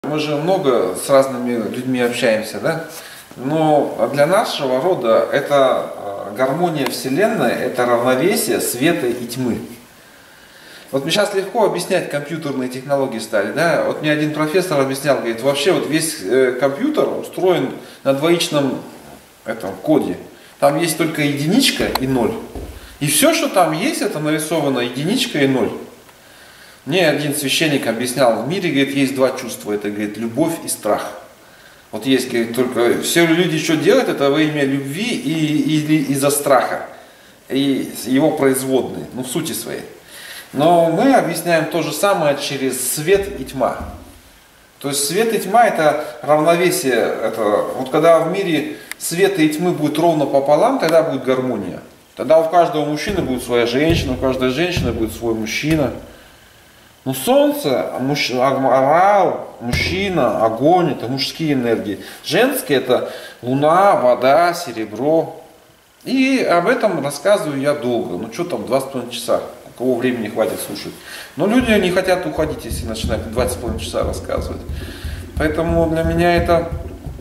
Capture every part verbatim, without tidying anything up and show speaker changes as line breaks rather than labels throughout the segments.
Мы же много с разными людьми общаемся, да? Но для нашего рода это гармония Вселенной, это равновесие света и тьмы. Вот мне сейчас легко объяснять компьютерные технологии стали, да? Вот мне один профессор объяснял, говорит, вообще вот весь компьютер устроен на двоичном этом коде. Там есть только единичка и ноль. И все, что там есть, это нарисовано единичка и ноль. Мне один священник объяснял, в мире, говорит, есть два чувства, это, говорит, любовь и страх. Вот есть, говорит, только все люди что делают, это во имя любви и, или из-за страха, и его производные, ну в сути своей. Но мы объясняем то же самое через свет и тьма. То есть свет и тьма это равновесие, это, вот когда в мире света и тьмы будет ровно пополам, тогда будет гармония. Тогда у каждого мужчины будет своя женщина, у каждой женщины будет свой мужчина. Но солнце, муж, орал, мужчина, огонь, это мужские энергии. Женские это луна, вода, серебро. И об этом рассказываю я долго. Ну что там, два с половиной часа. У кого времени хватит слушать. Но люди не хотят уходить, если начинать два с половиной часа рассказывать. Поэтому для меня это,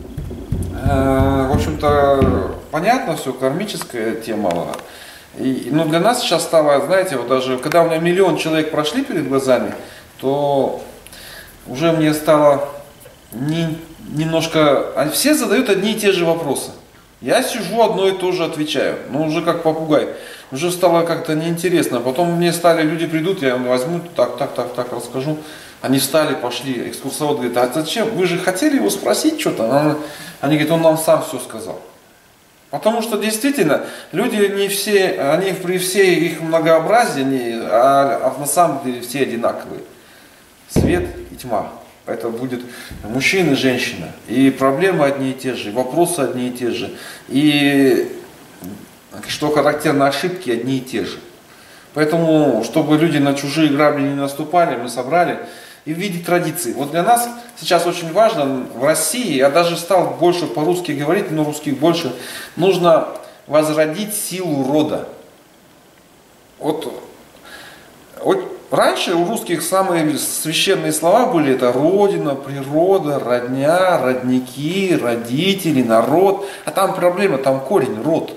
э, в общем-то, понятно все, кармическая тема. И, но для нас сейчас стало, знаете, вот даже когда у меня миллион человек прошли перед глазами, то уже мне стало не, немножко... Все задают одни и те же вопросы. Я сижу, одно и то же отвечаю. Ну, уже как попугай. Уже стало как-то неинтересно. Потом мне стали, люди придут, я возьму, так, так, так, так расскажу. Они встали, пошли. Экскурсовод говорит, а зачем? Вы же хотели его спросить что-то? Они говорят, он нам сам все сказал. Потому что действительно, люди не все, они при всей их многообразии, они, а, а на самом деле все одинаковые. Свет и тьма. Это будет мужчина и женщина. И проблемы одни и те же, и вопросы одни и те же. И что характерно, ошибки одни и те же. Поэтому, чтобы люди на чужие грабли не наступали, мы собрали и в виде традиций. Вот для нас сейчас очень важно в России, я даже стал больше по-русски говорить, но русских больше, нужно возродить силу рода. Вот, вот раньше у русских самые священные слова были это родина, природа, родня, родники, родители, народ. А там проблема, там корень, род.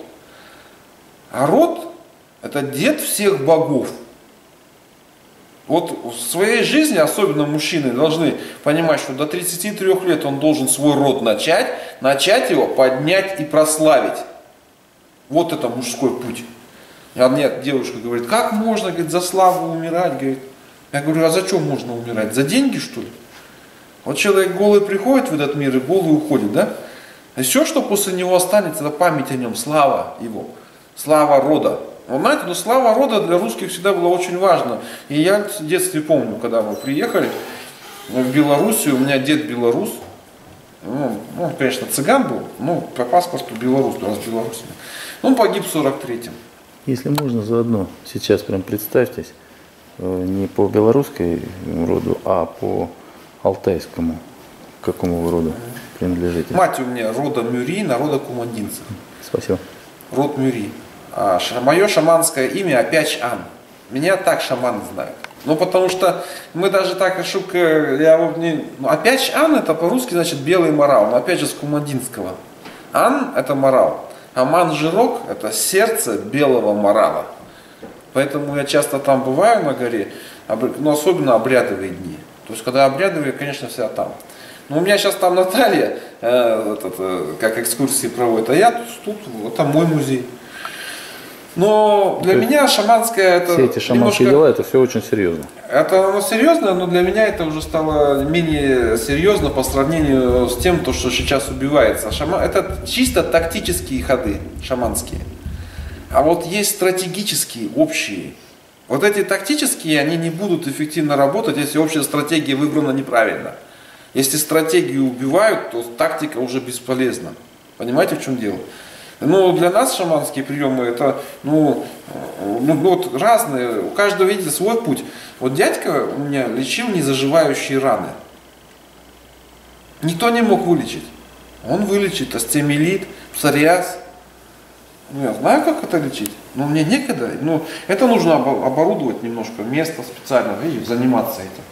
А род это дед всех богов. Вот в своей жизни, особенно мужчины, должны понимать, что до тридцати трёх лет он должен свой род начать, начать его, поднять и прославить. Вот это мужской путь. А мне девушка говорит, как можно, говорит, за славу умирать, говорит. Я говорю, а за что можно умирать? За деньги, что ли? Вот человек голый приходит в этот мир и голый уходит, да? И все, что после него останется, это память о нем, слава его, слава рода. Вы знаете, но слава рода для русских всегда была очень важна. И я в детстве помню, когда мы приехали в Белоруссию, у меня дед белорус, ну, он, конечно, цыган был, но по паспорту белорус, раз белорус. Он погиб в сорок третьем.
Если можно, заодно сейчас прям представьтесь, не по белорусской роду, а по алтайскому, к какому вы роду принадлежите?
Мать у меня рода Мюри, народа кумандинцев.
Спасибо.
Род Мюри. А, мое шаманское имя Апяч-Ан. Меня так шаманы знают. Ну, потому что мы даже так ошибка, я вот не... Ну, Апяч-Ан это по-русски значит белый морал, но опять же с кумандинского. Ан это морал, а ман-жирок это сердце белого морала. Поэтому я часто там бываю на горе, но особенно обрядовые дни. То есть, когда обрядовые, конечно, вся там. Но у меня сейчас там Наталья, э, этот, э, как экскурсии проводит, а я тут, тут это мой музей. Но для меня шаманское это...
Все эти шаманские немножко, дела, это все очень серьезно.
Это ну, серьезно, но для меня это уже стало менее серьезно по сравнению с тем, то, что сейчас убивается. Шама... Это чисто тактические ходы шаманские. А вот есть стратегические, общие. Вот эти тактические, они не будут эффективно работать, если общая стратегия выбрана неправильно. Если стратегию убивают, то тактика уже бесполезна. Понимаете, в чем дело? Ну, для нас шаманские приемы это, ну, ну, вот разные, у каждого, видите, свой путь. Вот дядька у меня лечил незаживающие раны. Никто не мог вылечить. Он вылечит остеомиелит, псориаз. Ну, я знаю, как это лечить, но мне некогда. Ну, это нужно оборудовать немножко, место специально, видите, заниматься этим.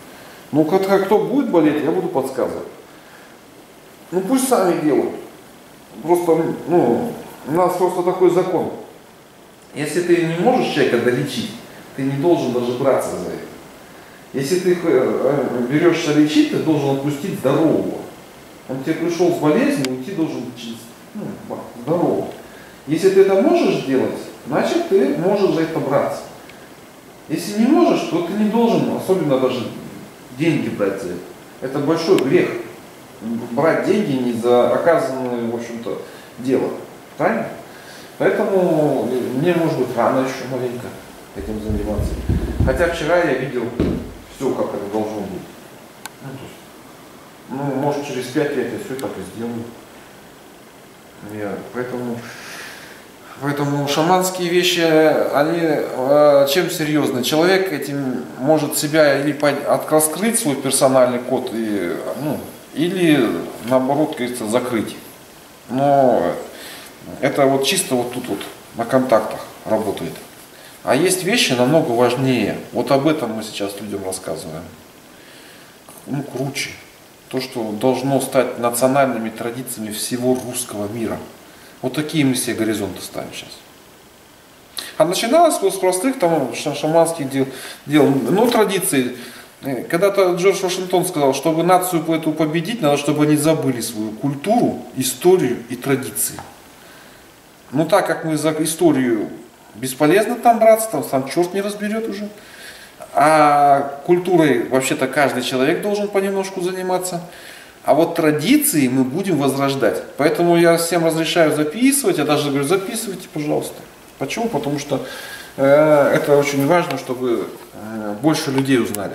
Ну, как, кто будет болеть, я буду подсказывать. Ну, пусть сами делают. Просто, ну, у нас просто такой закон. Если ты не можешь человека долечить, ты не должен даже браться за это. Если ты берешься лечить, ты должен отпустить здорового. Он тебе пришел с болезнью, уйти должен ну, здорового. Если ты это можешь делать, значит ты можешь за это браться. Если не можешь, то ты не должен, особенно даже деньги брать за это. Это большой грех. Брать деньги не за оказанное, в общем-то, дело. Правильно? Поэтому мне, может быть, рано еще маленько этим заниматься. Хотя вчера я видел все, как это должно быть. Ну, то есть, ну может, через пять лет я все так и сделаю. Я, поэтому, поэтому шаманские вещи, они э, чем серьезны? Человек этим может себя или раскрыть свой персональный код, и, ну, или наоборот, кажется, закрыть. Но это вот чисто вот тут вот на контактах работает. А есть вещи намного важнее. Вот об этом мы сейчас людям рассказываем. Ну, круче. То, что должно стать национальными традициями всего русского мира. Вот такие мы себе горизонты ставим сейчас. А начиналось с простых там шаманских дел. дел. Ну, традиции. Когда-то Джордж Вашингтон сказал, чтобы нацию эту победить, надо, чтобы они забыли свою культуру, историю и традиции. Ну, так как мы за историю бесполезно там браться, там сам черт не разберет уже. А культурой вообще-то каждый человек должен понемножку заниматься. А вот традиции мы будем возрождать. Поэтому я всем разрешаю записывать, я даже говорю, записывайте, пожалуйста. Почему? Потому что э, это очень важно, чтобы э, больше людей узнали.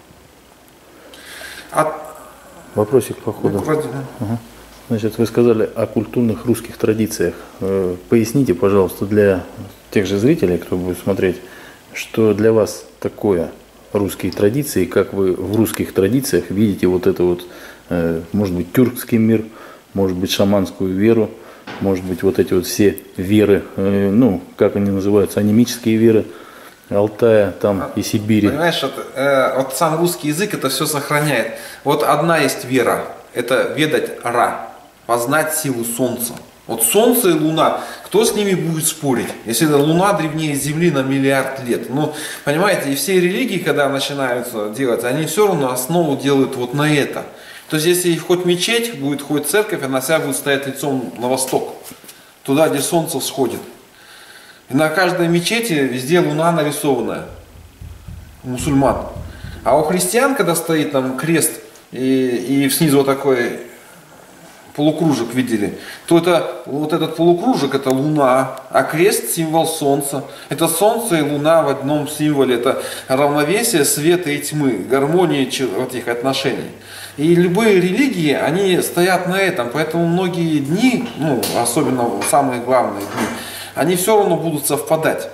От...
Вопросик по ходу.
Ну, вроде,
ага. Значит, вы сказали о культурных русских традициях. Поясните, пожалуйста, для тех же зрителей, кто будет смотреть, что для вас такое русские традиции, как вы в русских традициях видите вот это вот, может быть, тюркский мир, может быть, шаманскую веру, может быть, вот эти вот все веры, ну, как они называются, анимические веры Алтая там и Сибири.
Понимаешь, вот, э, вот сам русский язык это все сохраняет. Вот одна есть вера, это ведать Ра, познать силу солнца. Вот солнце и луна, кто с ними будет спорить, если луна древнее Земли на миллиард лет? Ну, понимаете, и все религии, когда начинаются делать, они все равно основу делают вот на это. То есть, если хоть мечеть будет, хоть церковь, она вся будет стоять лицом на восток, туда, где солнце всходит. И на каждой мечети везде луна нарисованная у мусульман. А у христиан, когда стоит там крест и, и снизу вот такой полукружек видели, то это вот этот полукружек это луна, а крест символ солнца. Это солнце и луна в одном символе. Это равновесие света и тьмы, гармония этих отношений. И любые религии, они стоят на этом. Поэтому многие дни, ну, особенно самые главные дни, они все равно будут совпадать.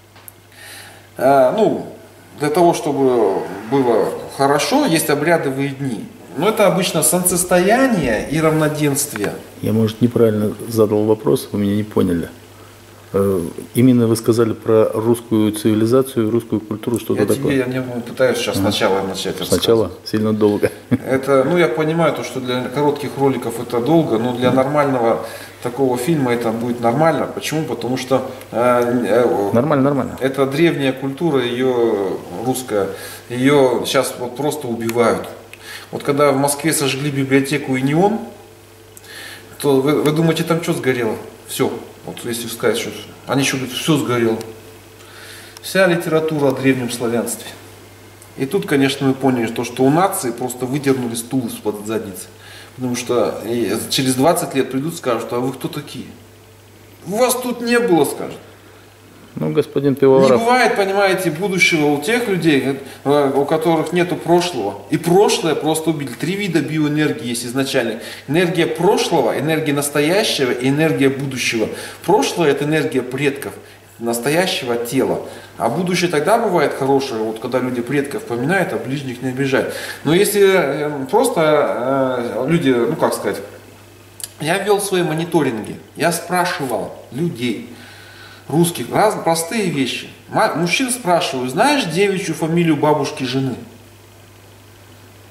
А, ну, для того, чтобы было хорошо, есть обрядовые дни. Но это обычно солнцестояние и равноденствие.
Я, может, неправильно задал вопрос, вы меня не поняли. Именно вы сказали про русскую цивилизацию, русскую культуру, что-то
я
такое.
Тебе, я не пытаюсь сейчас ага. сначала начать рассказывать.
Сначала? Сильно долго.
Это, ну, я понимаю, то, что для коротких роликов это долго, но для нормального такого фильма это будет нормально. Почему? Потому что э,
нормально, нормально.
Это древняя культура, ее русская, ее сейчас вот просто убивают. Вот когда в Москве сожгли библиотеку и неон, то вы, вы думаете, там что сгорело? Все. Вот если сказать, что они еще говорят, все сгорело. Вся литература о древнем славянстве. И тут, конечно, мы поняли, что, что у нации просто выдернули стул из-под задницы. Потому что через двадцать лет придут и скажут, а вы кто такие? У вас тут не было, скажут.
Ну, господин Пивоваров.
Не бывает, понимаете, будущего у тех людей, у которых нету прошлого. И прошлое просто убили. Три вида биоэнергии есть изначально. Энергия прошлого, энергия настоящего и энергия будущего. Прошлое – это энергия предков, настоящего тела. А будущее тогда бывает хорошее, вот когда люди предков поминают, а ближних не обижают. Но если просто э, люди, ну как сказать, я вел свои мониторинги, я спрашивал людей, русских, раз, простые вещи. Мужчин спрашиваю, знаешь девичью фамилию бабушки жены?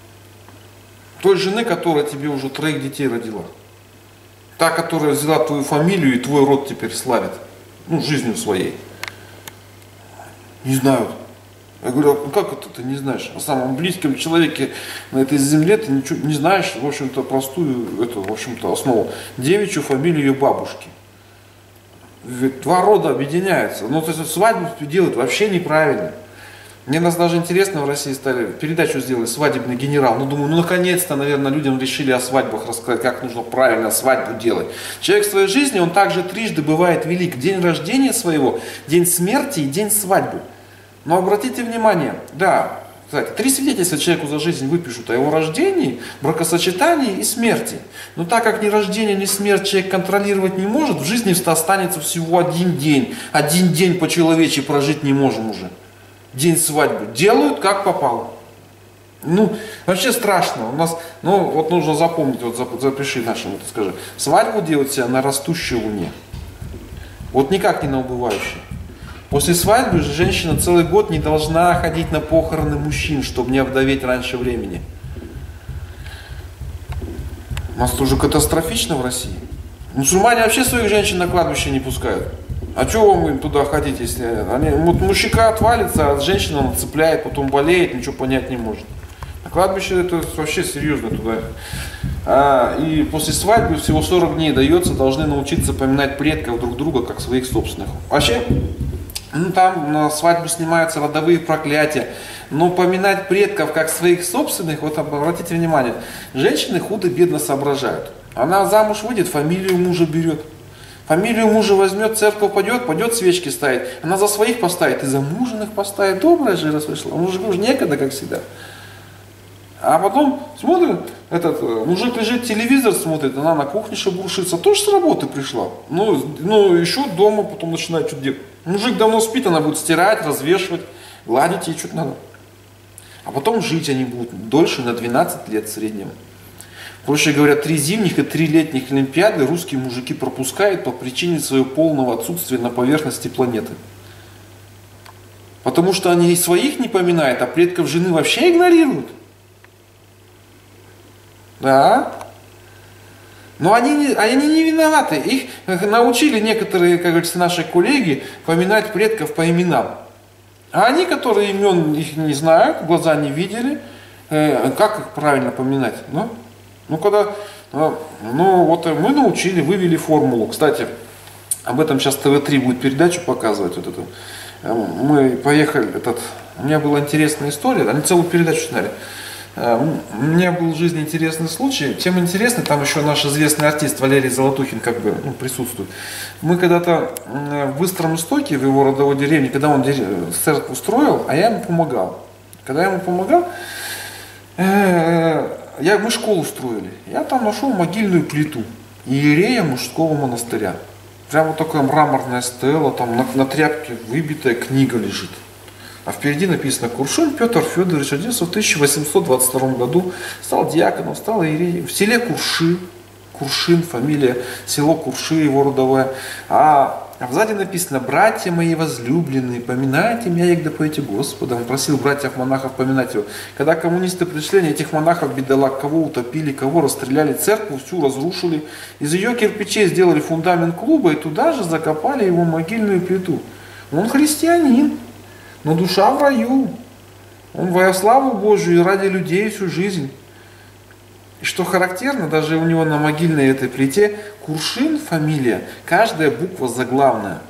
Той жены, которая тебе уже троих детей родила. Та, которая взяла твою фамилию и твой род теперь славит. Ну, жизнью своей. Не знают. Я говорю, а как это ты не знаешь? О самом близком человеке на этой земле ты ничего не знаешь, в общем-то, простую, эту, в общем-то, основу. Девичью фамилию ее бабушки. Ведь два рода объединяются. Ну, то есть свадьбу делают вообще неправильно. Мне нас даже интересно, в России стали передачу сделали «Свадебный генерал». Ну, думаю, ну, наконец-то, наверное, людям решили о свадьбах рассказать, как нужно правильно свадьбу делать. Человек в своей жизни, он также трижды бывает велик. День рождения своего, день смерти и день свадьбы. Но обратите внимание, да, кстати, три свидетельства человеку за жизнь выпишут о его рождении, бракосочетании и смерти. Но так как ни рождение, ни смерть человек контролировать не может, в жизни останется всего один день. Один день по-человечески прожить не можем уже. День свадьбы. Делают как попало. Ну, вообще страшно. У нас, ну, вот нужно запомнить, вот запиши нашему, ты скажи. Свадьбу делать себя на растущей луне. Вот никак не на убывающей. После свадьбы же женщина целый год не должна ходить на похороны мужчин, чтобы не овдоветь раньше времени. У нас тоже катастрофично в России. Мусульмане вообще своих женщин на кладбище не пускают. А чего вам им туда ходить, если они, вот мужика отвалится, а женщина он цепляет, потом болеет, ничего понять не может. На кладбище это вообще серьезно туда. А, и после свадьбы всего сорок дней дается, должны научиться поминать предков друг друга, как своих собственных. Вообще, ну, там на свадьбу снимаются родовые проклятия. Но поминать предков как своих собственных, вот обратите внимание, женщины худо-бедно соображают. Она замуж выйдет, фамилию мужа берет. Фамилию мужа возьмет, церковь пойдет, пойдет свечки ставить. Она за своих поставит и за мужиных поставит. Добрая же раз вышла. Мужику уже некогда, как всегда. А потом смотрит, этот мужик лежит, телевизор смотрит, она на кухне шебуршится. Тоже с работы пришла. Ну, ну еще дома потом начинает что-то делать. Мужик давно спит, она будет стирать, развешивать, гладить ей что-то надо. А потом жить они будут дольше на двенадцать лет в среднем. Проще говоря, три зимних и три летних Олимпиады русские мужики пропускают по причине своего полного отсутствия на поверхности планеты. Потому что они и своих не поминают, а предков жены вообще игнорируют. Да. Но они не, они не виноваты. Их научили некоторые, как говорится, наши коллеги поминать предков по именам. А они, которые имен их не знают, глаза не видели, э, как их правильно поминать? Ну, ну, когда, ну, вот мы научили, вывели формулу. Кстати, об этом сейчас тэ вэ три будет передачу показывать. Вот эту. Мы поехали, этот, у меня была интересная история, они целую передачу сняли. У меня был в жизни интересный случай. Чем интересный, там еще наш известный артист Валерий Золотухин как бы ну, присутствует. Мы когда-то в Быстром Истоке, в его родовой деревне, когда он церковь устроил, а я ему помогал. Когда я ему помогал, я, мы школу строили. Я там нашел могильную плиту иерея мужского монастыря. Прямо вот такая мраморная стела, там на, на тряпке выбитая книга лежит. А впереди написано: Куршин Петр Федорович родился в тысяча восемьсот двадцать втором году, стал диаконом, стал иереем в селе Курши. Куршин, фамилия, село Курши, его родовое. А, а сзади написано: братья мои возлюбленные, поминайте меня, как допоете Господа. Он просил братьев-монахов поминать его. Когда коммунисты пришли, они этих монахов, бедолаг, кого утопили, кого расстреляли, церковь всю разрушили. Из ее кирпичей сделали фундамент клуба и туда же закопали его могильную плиту. Он христианин. Но душа в раю. Он во славу Божию и ради людей всю жизнь. И что характерно, даже у него на могильной этой плите Куршин фамилия, каждая буква заглавная.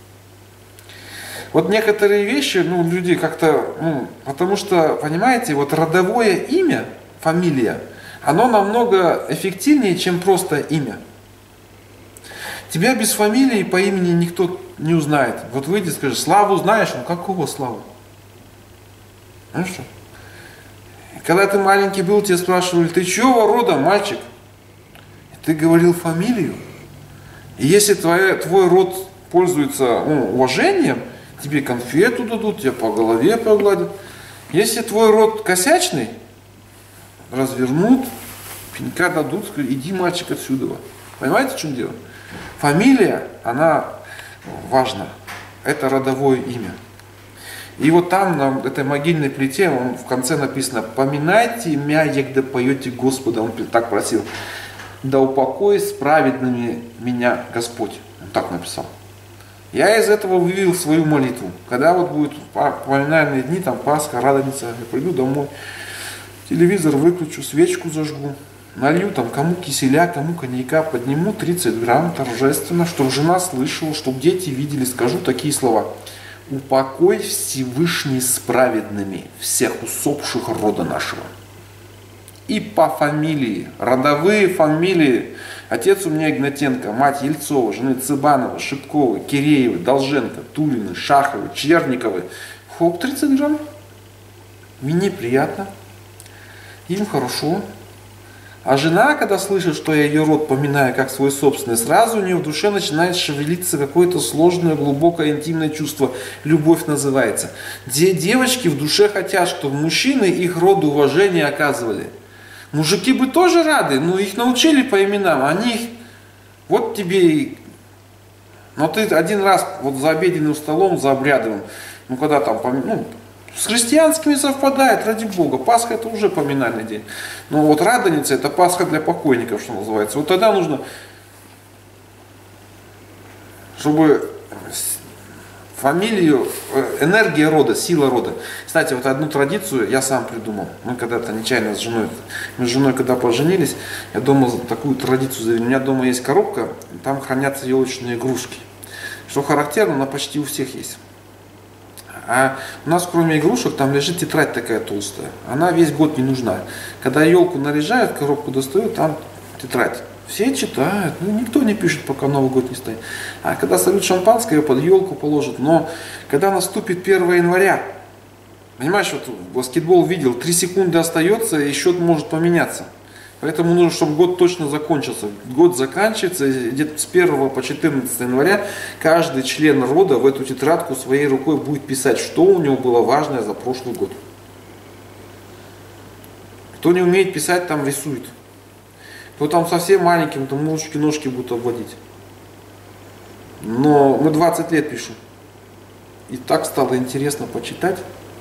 Вот некоторые вещи, ну, люди как-то, ну, потому что, понимаете, вот родовое имя, фамилия, оно намного эффективнее, чем просто имя. Тебя без фамилии по имени никто не узнает. Вот выйди, скажи: Славу знаешь? Ну какого Славу? Ну что? Когда ты маленький был, тебя спрашивали: ты чего рода, мальчик? И ты говорил фамилию. И если твой, твой род пользуется ну, уважением, тебе конфету дадут, тебя по голове погладят. Если твой род косячный, развернут, пенька дадут, скажут: иди, мальчик, отсюда. Понимаете, в чем дело? Фамилия, она важна. Это родовое имя. И вот там, на этой могильной плите, он в конце написано: «Поминайте мя, егда поете Господа». Он так просил: «Да упокоит с праведными меня Господь». Он так написал. Я из этого вывел свою молитву. Когда вот будут поминальные дни, там Пасха, Радоница, я приду домой, телевизор выключу, свечку зажгу, налью там кому киселя, кому коньяка, подниму тридцать грамм торжественно, чтобы жена слышала, чтобы дети видели, скажу такие слова: «Упокой Всевышний с праведными всех усопших рода нашего». И по фамилии, родовые фамилии. Отец у меня Игнатенко, мать Ельцова, жены Цыбанова, Шипковой, Киреевой, Долженко, Тулины, Шаховой, Черниковой. Хоп, тридцать грамм. Мне приятно. Им хорошо. А жена, когда слышит, что я ее род поминаю как свой собственный, сразу у нее в душе начинает шевелиться какое-то сложное, глубокое, интимное чувство. Любовь называется. Где девочки в душе хотят, чтобы мужчины их роду уважения оказывали. Мужики бы тоже рады, но их научили по именам, они их, вот тебе и... Но ты один раз вот за обеденным столом, за обрядовым, ну когда там, ну, с христианскими совпадает, ради Бога, Пасха это уже поминальный день. Но вот Радоница это Пасха для покойников, что называется. Вот тогда нужно, чтобы фамилию, энергия рода, сила рода. Кстати, вот одну традицию я сам придумал. Мы когда-то нечаянно с женой, мы с женой когда поженились, я дома такую традицию завели. У меня дома есть коробка, там хранятся елочные игрушки. Что характерно, она почти у всех есть. А у нас кроме игрушек там лежит тетрадь такая толстая. Она весь год не нужна. Когда елку наряжают, коробку достают, там тетрадь. Все читают, ну никто не пишет, пока Новый год не стоит. А когда сольют шампанское, ее под елку положат. Но когда наступит первое января, понимаешь, вот баскетбол видел, три секунды остается, и счет может поменяться. Поэтому нужно, чтобы год точно закончился. Год заканчивается, где-то с первого по четырнадцатое января каждый член рода в эту тетрадку своей рукой будет писать, что у него было важное за прошлый год. Кто не умеет писать, там рисует. Кто там совсем маленьким, там ножки-ножки будут обводить. Но мы двадцать лет пишем. И так стало интересно почитать.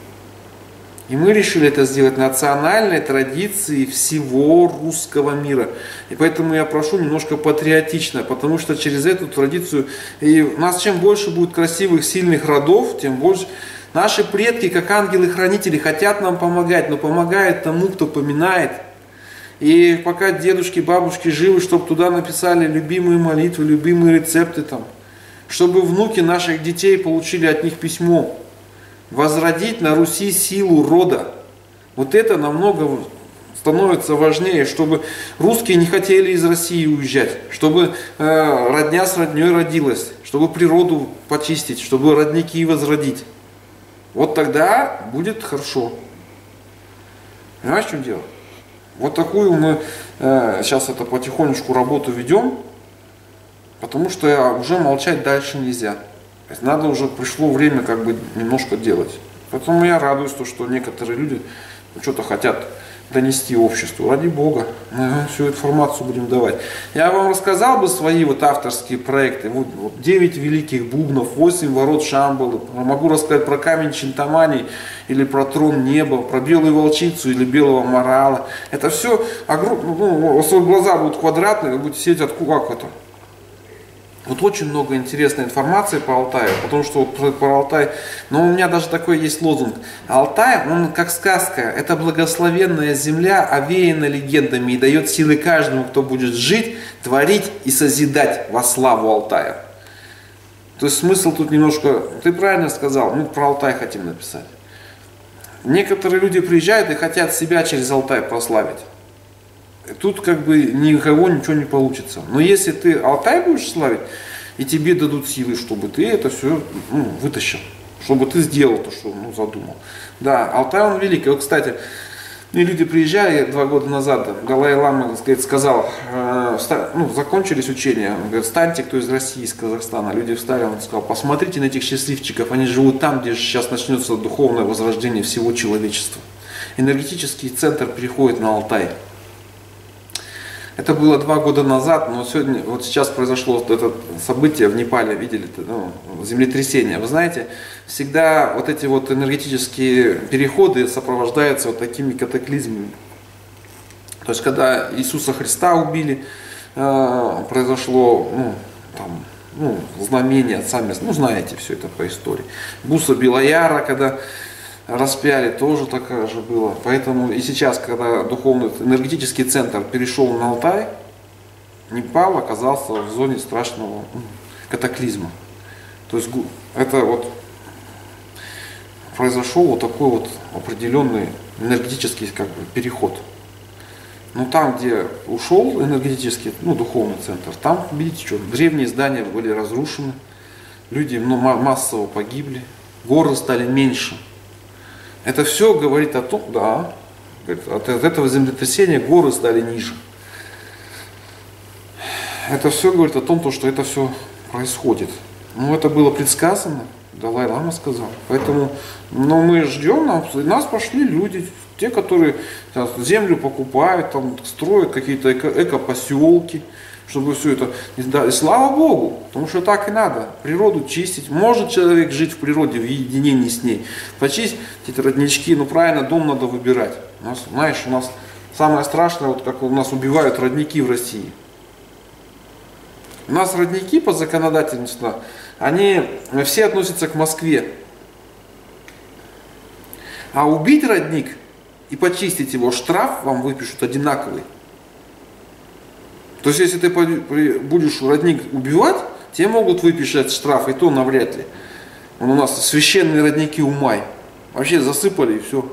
И мы решили это сделать национальной традицией всего русского мира. И поэтому я прошу немножко патриотично, потому что через эту традицию, и у нас чем больше будет красивых, сильных родов, тем больше. Наши предки, как ангелы-хранители, хотят нам помогать, но помогают тому, кто поминает. И пока дедушки, бабушки живы, чтобы туда написали любимые молитвы, любимые рецепты там. Чтобы внуки наших детей получили от них письмо. Возродить на Руси силу рода. Вот это намного становится важнее, чтобы русские не хотели из России уезжать, чтобы э, родня с родней родилась, чтобы природу почистить, чтобы родники возродить. Вот тогда будет хорошо. Понимаешь, в чем дело? Вот такую мы э, сейчас это потихонечку работу ведем, потому что уже молчать дальше нельзя. То есть надо уже, пришло время как бы немножко делать. Поэтому я радуюсь, то, что некоторые люди что-то хотят донести обществу. Ради Бога, мы всю информацию будем давать. Я вам рассказал бы свои вот авторские проекты. Вот, вот девять великих бубнов, восемь ворот Шамбалы. Могу рассказать про камень Чинтамани или про трон неба, про белую волчицу или белого морала. Это все, ну, у вас глаза будут квадратные, вы будете сидеть от как это. Вот очень много интересной информации по Алтаю, потому что вот про, про Алтай, но у меня даже такой есть лозунг. Алтай, он как сказка, это благословенная земля, овеяна легендами и дает силы каждому, кто будет жить, творить и созидать во славу Алтая. То есть смысл тут немножко, ты правильно сказал, мы про Алтай хотим написать. Некоторые люди приезжают и хотят себя через Алтай прославить. Тут как бы никого ничего не получится. Но если ты Алтай будешь славить, и тебе дадут силы, чтобы ты это все ну, вытащил, чтобы ты сделал то, что ну, задумал. Да, Алтай он великий. Вот, кстати, мне люди приезжали два года назад, Далай-лама сказал, э, ну, закончились учения, он говорит, встаньте, кто из России, из Казахстана. Люди встали, он сказал, посмотрите на этих счастливчиков, они живут там, где сейчас начнется духовное возрождение всего человечества. Энергетический центр переходит на Алтай. Это было два года назад, но сегодня, вот сейчас произошло вот это событие в Непале, видели, ну, землетрясение. Вы знаете, всегда вот эти вот энергетические переходы сопровождаются вот такими катаклизмами. То есть, когда Иисуса Христа убили, э, произошло, ну, там, ну, знамение, сами, ну, знаете все это по истории. Буса Белояра, когда распяли, тоже такая же было. Поэтому и сейчас, когда духовный энергетический центр перешел на Алтай, Непал оказался в зоне страшного катаклизма. То есть это вот произошел вот такой вот определенный энергетический как бы переход. Но там, где ушел энергетический, ну, духовный центр, там, видите, что, древние здания были разрушены, люди, ну, массово погибли, горы стали меньше. Это все говорит о том, да, от этого землетрясения горы стали ниже. Это все говорит о том, что это все происходит. Ну, это было предсказано, Далай-лама сказал. Поэтому, ну, мы ждем, нас пошли люди, те, которые землю покупают, там, строят какие-то эко- эко-поселки, чтобы все это... И слава Богу, потому что так и надо. Природу чистить. Может человек жить в природе, в единении с ней. Почистить эти роднички, ну правильно, дом надо выбирать. У нас, знаешь, у нас самое страшное, вот как у нас убивают родники в России. У нас родники по законодательству, они все относятся к Москве. А убить родник и почистить его, штраф вам выпишут одинаковый. То есть, если ты будешь родник убивать, тебе могут выписать штраф, и то навряд ли. Вон у нас священные родники Умай. Вообще засыпали и все.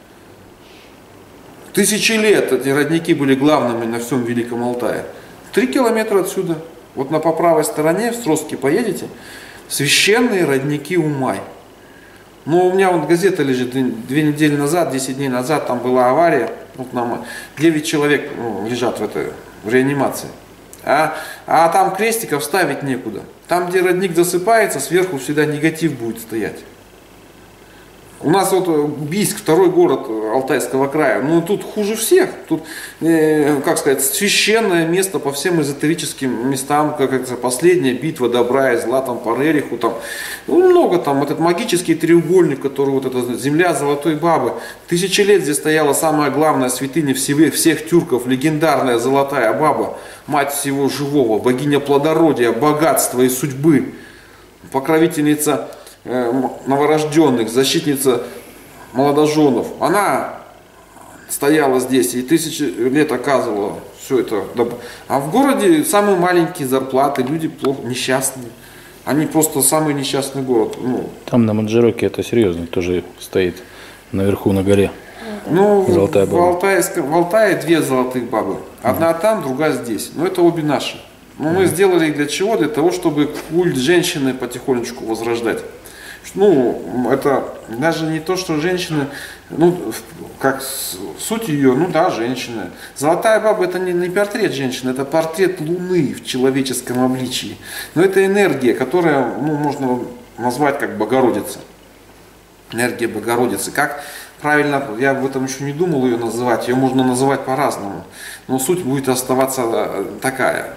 Тысячи лет эти родники были главными на всем Великом Алтае. Три километра отсюда, вот на по правой стороне, в Стростки поедете, священные родники Умай. Но у меня вот газета лежит две недели назад, десять дней назад, там была авария. Вот нам девять человек ну, лежат в этой в реанимации. А, а там крестиков ставить некуда. Там, где родник засыпается, сверху всегда негатив будет стоять. У нас вот Бийск, второй город Алтайского края, ну тут хуже всех. Тут, э, как сказать, священное место по всем эзотерическим местам, как это последняя битва добра и зла там по Рериху, там, ну много там, этот магический треугольник, который вот эта земля золотой бабы. Тысячи лет здесь стояла самая главная святыня всех, всех тюрков, легендарная золотая баба, мать всего живого, богиня плодородия, богатства и судьбы, покровительница новорожденных, защитница молодоженов. Она стояла здесь и тысячи лет оказывала все это. А в городе самые маленькие зарплаты, люди плохо, несчастные. Они просто самый несчастный город. Ну,
там на Манджироке это серьезно тоже стоит наверху на горе.
Ну,
Золотая
в,
баба.
Алтае, в Алтае две золотых бабы. Одна угу. там, другая здесь. Но это обе наши. Но угу. мы сделали их для чего? Для того, чтобы культ женщины потихонечку возрождать. Ну, это даже не то, что женщины, ну, как суть ее, ну да, женщины. Золотая баба это не, не портрет женщины, это портрет Луны в человеческом обличии. Но это энергия, которая, ну, можно назвать как Богородица. Энергия Богородицы. Как правильно, я об этом еще не думал ее называть, ее можно называть по-разному. Но суть будет оставаться такая.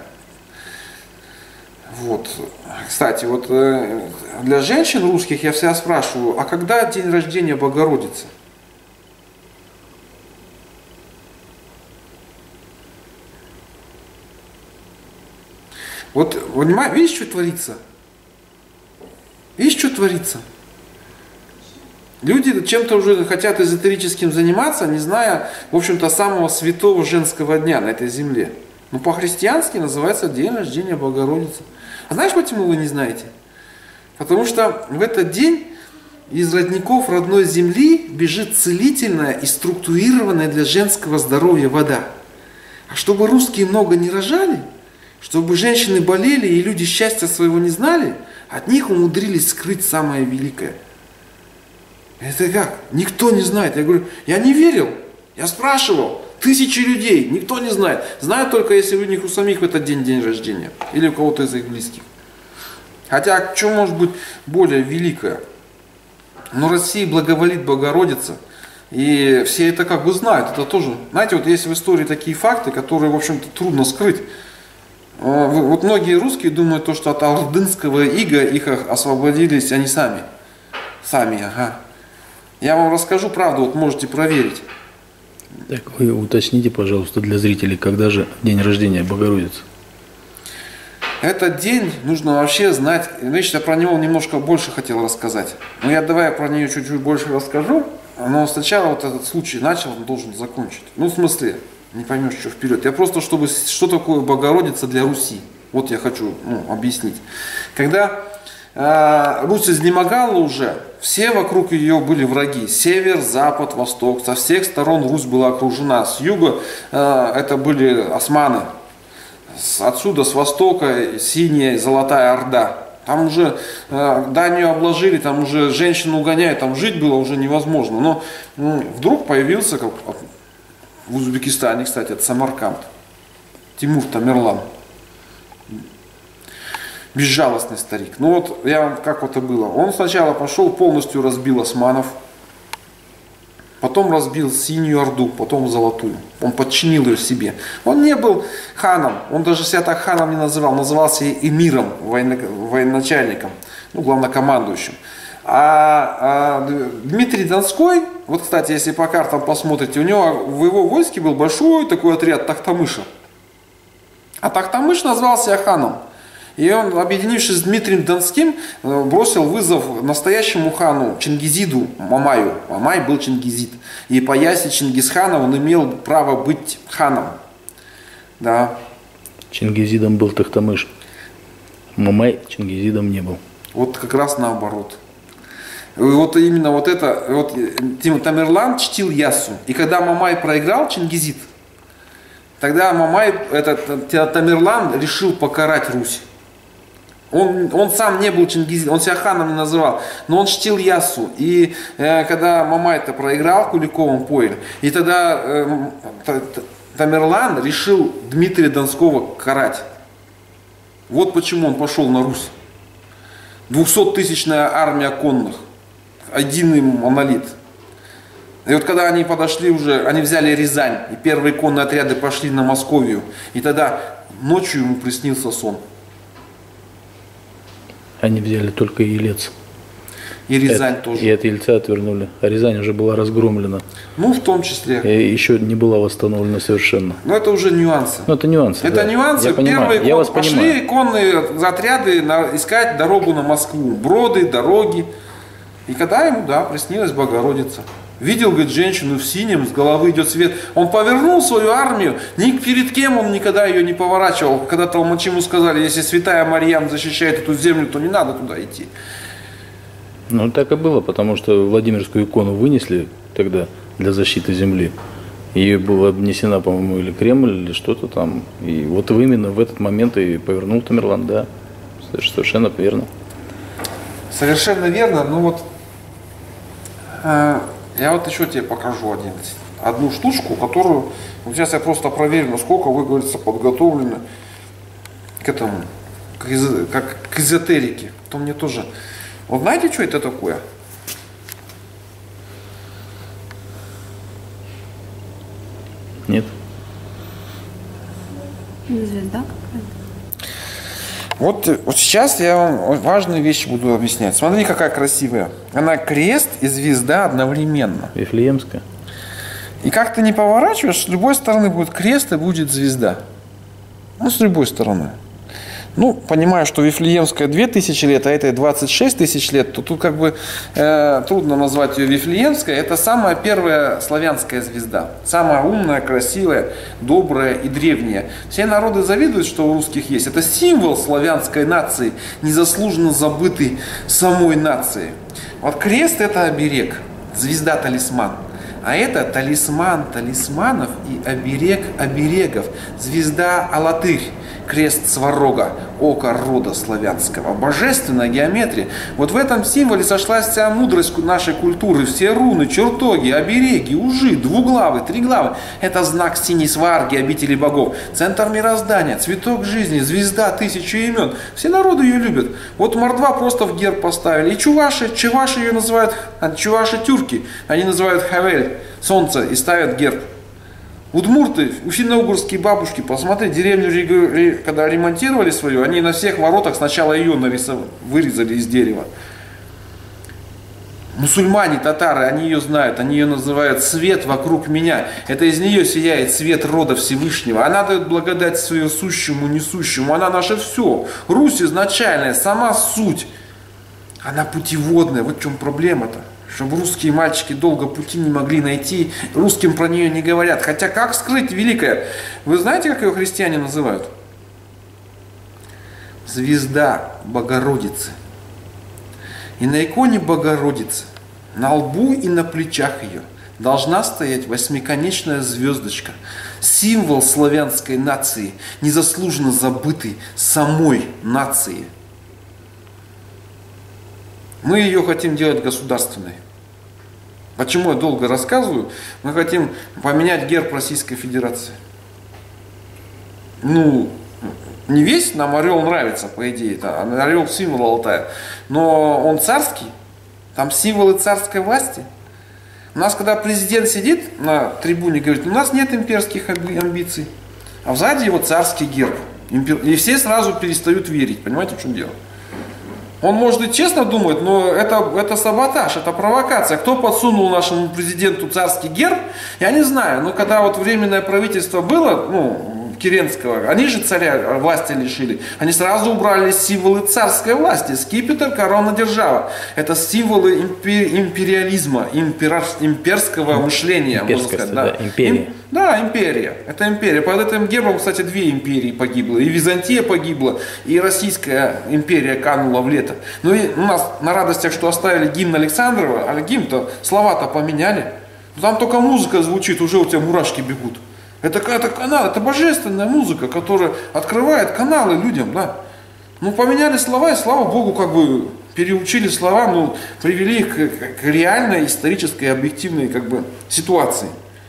Вот. Кстати, вот для женщин русских я всегда спрашиваю, а когда день рождения Богородицы? Вот, понимаешь, видишь, что творится? Видишь, что творится? Люди чем-то уже хотят эзотерическим заниматься, не зная, в общем-то, самого святого женского дня на этой земле. Но по-христиански называется день рождения Богородицы. А знаешь, почему вы не знаете? Потому что в этот день из родников родной земли бежит целительная и структурированная для женского здоровья вода. А чтобы русские много не рожали, чтобы женщины болели и люди счастья своего не знали, от них умудрились скрыть самое великое. Это как? Никто не знает. Я говорю, я не верил, я спрашивал. Тысячи людей, никто не знает. Знают только, если у них у самих в этот день день рождения. Или у кого-то из их близких. Хотя, что может быть более великое? Но России благоволит Богородица. И все это как бы знают, это тоже, знаете, вот есть в истории такие факты, которые, в общем-то, трудно скрыть. Вот многие русские думают, то, что от ордынского ига их освободились они сами. Сами, ага. Я вам расскажу правду, вот можете проверить.
Так, вы уточните, пожалуйста, для зрителей, когда же день рождения Богородицы?
Этот день нужно вообще знать. Значит, я про него немножко больше хотел рассказать. Но я давай про нее чуть-чуть больше расскажу. Но сначала вот этот случай начал, он должен закончить. Ну, в смысле, не поймешь, что вперед. Я просто, чтобы, что такое Богородица для Руси. Вот я хочу ну, объяснить. Когда э, Русь изнемогала уже, все вокруг ее были враги. Север, запад, восток. Со всех сторон Русь была окружена. С юга э, это были османы. Отсюда, с востока, синяя золотая орда. Там уже э, Данию обложили, там уже женщину угоняют, там жить было уже невозможно. Но ну, вдруг появился, как в Узбекистане, кстати, это Самарканд, Тимур Тамерлан. Безжалостный старик. Ну вот, я вам, как это было. Он сначала пошел, полностью разбил османов, потом разбил синюю орду, потом золотую. Он подчинил ее себе. Он не был ханом, он даже себя так ханом не называл, назывался эмиром, военно, военачальником, ну, главнокомандующим. А, а Дмитрий Донской, вот, кстати, если по картам посмотрите, у него в его войске был большой такой отряд Тахтамыша. А Тахтамыш назвал себя ханом. И он, объединившись с Дмитрием Донским, бросил вызов настоящему хану Чингизиду Мамаю. Мамай был Чингизид. И по ясе Чингисхана он имел право быть ханом. Да.
Чингизидом был Тахтамыш. Мамай Чингизидом не был.
Вот как раз наоборот. И вот именно вот это, вот Тамерлан чтил ясу. И когда Мамай проиграл Чингизид, тогда Мамай, этот Тамерлан решил покарать Русь. Он, он сам не был Чингизидом, он себя ханом не называл, но он чтил ясу. И э, когда Мамай-то проиграл Куликовым поем, и тогда э, Тамерлан решил Дмитрия Донского карать. Вот почему он пошел на Русь. Двухсоттысячная армия конных, единый монолит. И вот когда они подошли уже, они взяли Рязань, и первые конные отряды пошли на Московию, и тогда ночью ему приснился сон.
Они взяли только Елец.
И Рязань
это,
тоже.
И от Ельца отвернули. А Рязань уже была разгромлена.
Ну, в том числе.
И еще не была восстановлена совершенно.
Но это уже нюансы.
Ну, это нюансы.
Это
да.
нюансы.
Я
Первые
кон... Я вас
пошли
понимаю.
конные отряды на... искать дорогу на Москву. Броды, дороги. И когда ему, да, приснилась Богородица. Видел, говорит, женщину в синем, с головы идет свет. Он повернул свою армию, ни перед кем он никогда ее не поворачивал. Когда толмачи ему сказали, если святая Марьям защищает эту землю, то не надо туда идти.
Ну, так и было, потому что Владимирскую икону вынесли тогда для защиты земли. Ее была обнесена, по-моему, или Кремль, или что-то там. И вот именно в этот момент и повернул Тамерлан, да. Совершенно верно.
Совершенно верно. Ну вот... Э Я вот еще тебе покажу один, одну штучку, которую, вот сейчас я просто проверю, насколько вы, говорится, подготовлены к этому, к, из, как, к эзотерике. То мне тоже, вот знаете, что это такое?
Нет.
Звезда какая-то.
Вот, вот сейчас я вам важные вещи буду объяснять. Смотри, какая красивая. Она крест и звезда одновременно.
Вифлеемская.
И как ты не поворачиваешь, с любой стороны будет крест и будет звезда. Ну, с любой стороны. Ну, понимаю, что Вифлеемская две тысячи лет, а этой двадцать шесть тысяч лет, то тут как бы э, трудно назвать ее Вифлеемской. Это самая первая славянская звезда. Самая умная, красивая, добрая и древняя. Все народы завидуют, что у русских есть. Это символ славянской нации, незаслуженно забытый самой нацией. Вот крест – это оберег, звезда – талисман. А это талисман талисманов и оберег оберегов. Звезда Алатырь. крест сварога, око рода славянского, божественная геометрия. Вот в этом символе сошлась вся мудрость нашей культуры, все руны, чертоги, обереги, ужи, двуглавы, триглавы. Это знак синей сварги, обители богов, центр мироздания, цветок жизни, звезда тысячи имен. Все народы ее любят. Вот мордва просто в герб поставили. И чуваши, чуваши ее называют, а чуваши тюрки, они называют хавель, солнце, и ставят герб. Удмурты, финно-угорские бабушки, посмотри, деревню, когда ремонтировали свою, они на всех воротах сначала ее нарисовали, вырезали из дерева. Мусульмане, татары, они ее знают, они ее называют «свет вокруг меня». Это из нее сияет свет рода Всевышнего. Она дает благодать свою сущему, несущему. Она наше все. Русь изначальная, сама суть. Она путеводная. Вот в чем проблема-то. Чтобы русские мальчики долго пути не могли найти, русским про нее не говорят. Хотя как скрыть великое? Вы знаете, как ее христиане называют? Звезда Богородицы. И на иконе Богородицы, на лбу и на плечах ее должна стоять восьмиконечная звездочка, символ славянской нации, незаслуженно забытый самой нации. Мы ее хотим делать государственной. Почему я долго рассказываю? Мы хотим поменять герб Российской Федерации. Ну, не весь нам орел нравится, по идее, это орел символ Алтая, но он царский, там символы царской власти. У нас, когда президент сидит на трибуне, говорит, у нас нет имперских амбиций, а сзади его царский герб. И все сразу перестают верить, понимаете, в чем дело? Он, может, и честно думает, но это, это саботаж, это провокация. Кто подсунул нашему президенту царский герб, я не знаю. Но когда вот временное правительство было, ну, Керенского, они же царя власти лишили. Они сразу убрали символы царской власти. Скипетр, корона, держава. Это символы империализма, импера, имперского мышления. Можно сказать, да.
Да, империя.
Им, да, империя. Это империя. Под этим гербом, кстати, две империи погибло. И Византия погибла, и Российская империя канула в лето. Ну и у нас на радостях, что оставили гимн Александрова, а гимн-то, слова-то поменяли. Там только музыка звучит, уже у тебя мурашки бегут. Это, это канал, это божественная музыка, которая открывает каналы людям, да. Ну, поменяли слова, и слава Богу, как бы переучили слова, ну, привели их к, к реальной исторической объективной, как бы, ситуации.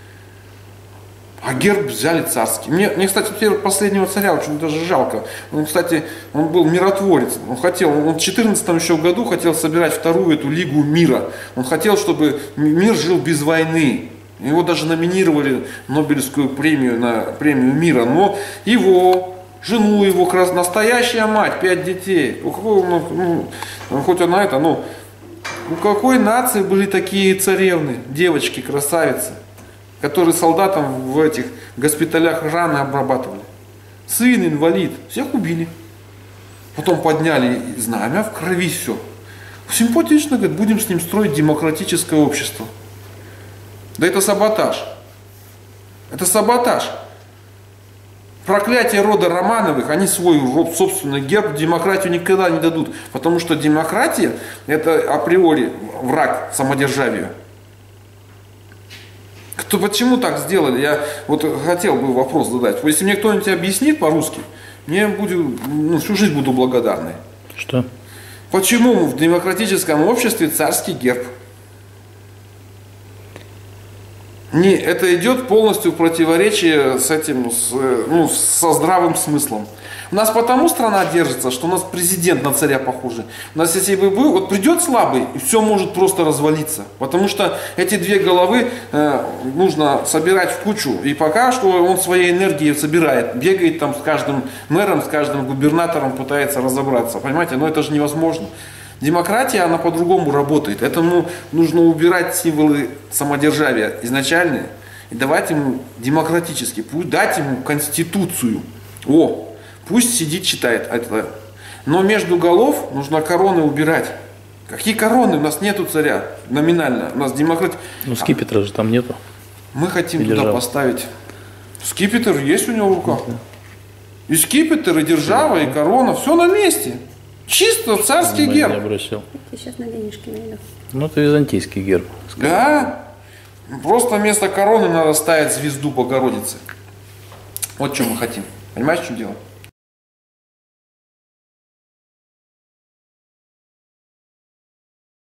А герб взяли царский. Мне, мне, кстати, последнего царя очень даже жалко. Он, кстати, он был миротворец. Он хотел, он в четырнадцатом еще году хотел собирать вторую эту Лигу мира. Он хотел, чтобы мир жил без войны. Его даже номинировали Нобелевскую премию на премию мира, но его, жену его, как раз настоящая мать, пять детей. У какой, ну, ну, хоть она это, ну, у какой нации были такие царевны, девочки, красавицы, которые солдатам в этих госпиталях раны обрабатывали. Сын инвалид, всех убили. Потом подняли знамя, в крови все. Симпатично, говорит, будем с ним строить демократическое общество. Да это саботаж. Это саботаж. Проклятие рода Романовых, они свой собственный герб, демократию никогда не дадут. Потому что демократия — это априори враг самодержавию. Кто, почему так сделали? Я вот хотел бы вопрос задать. Если мне кто-нибудь объяснит по-русски, мне будет, ну, всю жизнь буду благодарный.
Что?
Почему в демократическом обществе царский герб? Не, это идет полностью в противоречие с этим, с, ну, со здравым смыслом. У нас потому страна держится, что у нас президент на царя похожий. У нас если бы был, вот придет слабый, и все может просто развалиться. Потому что эти две головы э, нужно собирать в кучу. И пока что он своей энергией собирает. Бегает там с каждым мэром, с каждым губернатором, пытается разобраться. Понимаете, но это же невозможно. Демократия, она по-другому работает. Этому нужно убирать символы самодержавия изначальные и давать ему демократически, пусть дать ему конституцию. О, пусть сидит, читает это. Но между голов нужно короны убирать. Какие короны? У нас нету царя номинально. У нас демократия.
Ну, скипетра же там нету.
Мы хотим
И
туда
держава.
Поставить. Скипетр есть у него в руках. И скипетр, и держава, и корона. Все на месте. Чисто царский
Внимание
герб.
не обращал.
Я сейчас на денежки найду.
Ну, это византийский герб.
Да. Просто вместо короны надо ставить звезду Богородицы. Вот что мы хотим. Понимаешь, в чем дело?